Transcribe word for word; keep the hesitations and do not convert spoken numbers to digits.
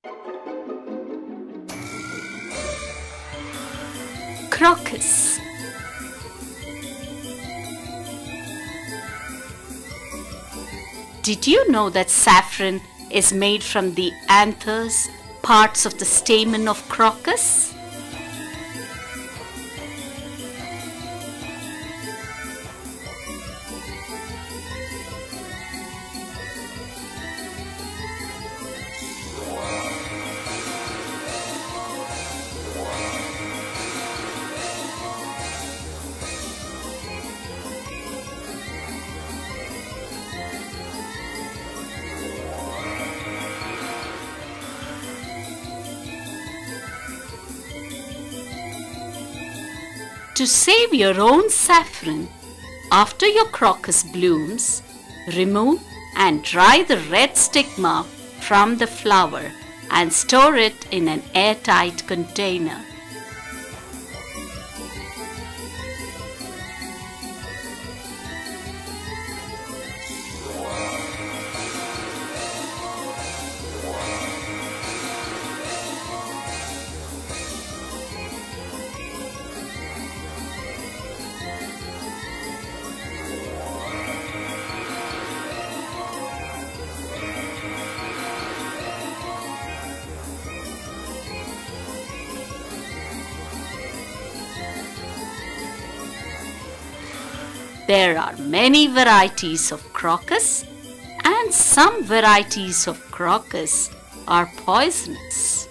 Crocus. Did you know that saffron is made from the anthers, parts of the stamen of crocus? To save your own saffron, after your crocus blooms, remove and dry the red stigma from the flower and store it in an airtight container. There are many varieties of crocus, and some varieties of crocus are poisonous.